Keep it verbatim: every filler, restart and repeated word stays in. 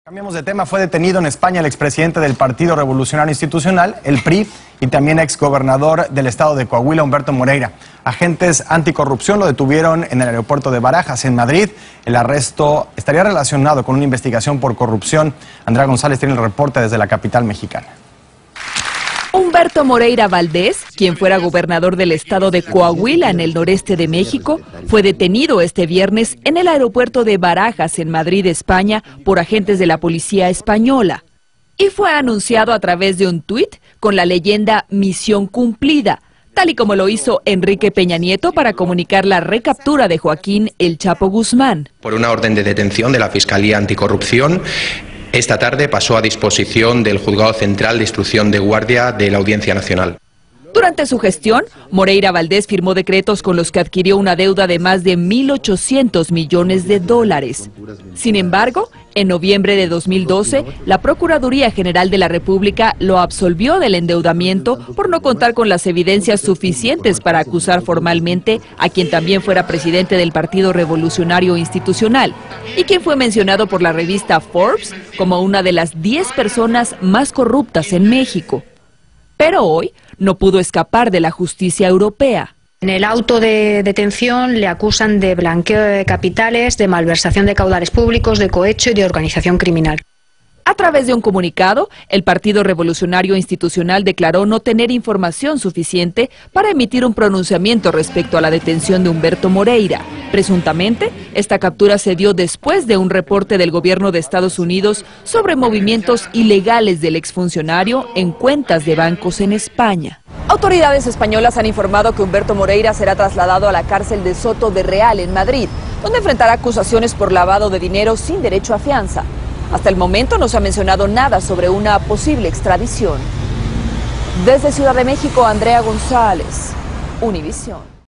Cambiamos de tema. Fue detenido en España el expresidente del Partido Revolucionario Institucional, el P R I, y también exgobernador del estado de Coahuila, Humberto Moreira. Agentes anticorrupción lo detuvieron en el aeropuerto de Barajas, en Madrid. El arresto estaría relacionado con una investigación por corrupción. Andrea González tiene el reporte desde la capital mexicana. Humberto Moreira Valdés, quien fuera gobernador del estado de Coahuila en el noreste de México, fue detenido este viernes en el aeropuerto de Barajas, en Madrid, España, por agentes de la policía española. Y fue anunciado a través de un tuit con la leyenda "Misión cumplida", tal y como lo hizo Enrique Peña Nieto para comunicar la recaptura de Joaquín El Chapo Guzmán. Por una orden de detención de la Fiscalía Anticorrupción, esta tarde pasó a disposición del Juzgado Central de Instrucción de Guardia de la Audiencia Nacional. Durante su gestión, Moreira Valdés firmó decretos con los que adquirió una deuda de más de mil ochocientos millones de dólares. Sin embargo, en noviembre de dos mil doce, la Procuraduría General de la República lo absolvió del endeudamiento por no contar con las evidencias suficientes para acusar formalmente a quien también fuera presidente del Partido Revolucionario Institucional y quien fue mencionado por la revista Forbes como una de las diez personas más corruptas en México. Pero hoy no pudo escapar de la justicia europea. En el auto de detención le acusan de blanqueo de capitales, de malversación de caudales públicos, de cohecho y de organización criminal. A través de un comunicado, el Partido Revolucionario Institucional declaró no tener información suficiente para emitir un pronunciamiento respecto a la detención de Humberto Moreira. Presuntamente, esta captura se dio después de un reporte del gobierno de Estados Unidos sobre movimientos ilegales del exfuncionario en cuentas de bancos en España. Autoridades españolas han informado que Humberto Moreira será trasladado a la cárcel de Soto de Real, en Madrid, donde enfrentará acusaciones por lavado de dinero sin derecho a fianza. Hasta el momento no se ha mencionado nada sobre una posible extradición. Desde Ciudad de México, Andrea González, Univisión.